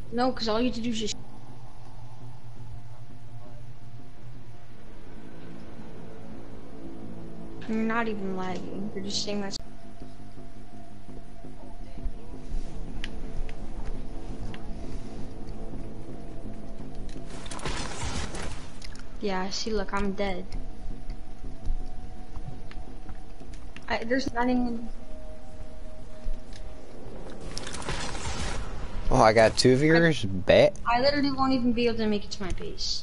No, because all you have to do is just. You're not even lagging. You're just saying that's. Yeah, see, look, I'm dead. There's not even. Oh, I got 2 viewers? Bet. I literally won't even be able to make it to my base.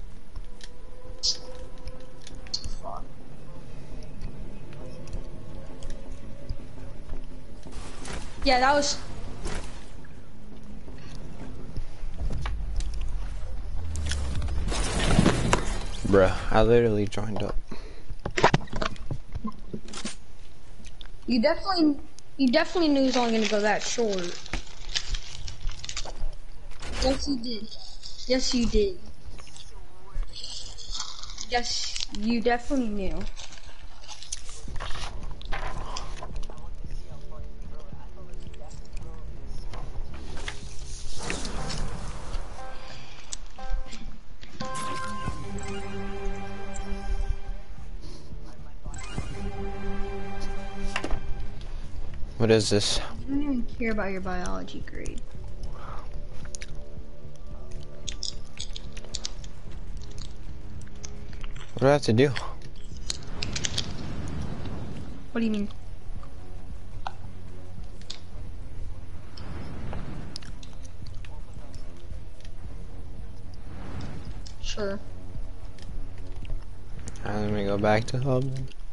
Fuck. Yeah, that was. Bruh, I literally joined up. You definitely knew it was only gonna go that short. Yes, you did. Yes, you did. Yes, you definitely knew. What is this? I don't even care about your biology grade. What do I have to do? What do you mean? Sure. Let me go back to hub.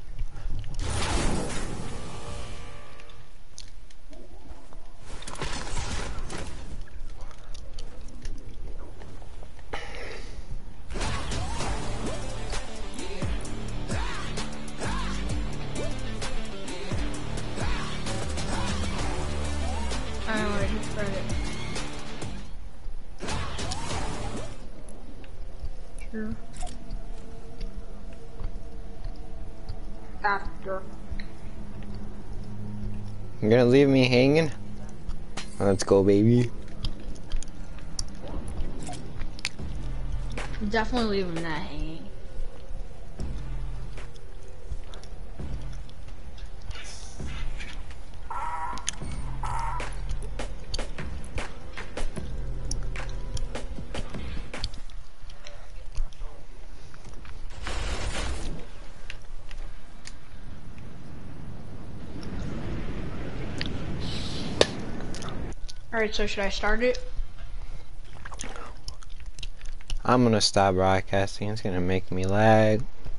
I already spread it. Sure. After. You're gonna leave me hanging? Let's go, baby. Definitely leaving that hanging. Alright, so should I start it? I'm gonna stop broadcasting. It's gonna make me lag.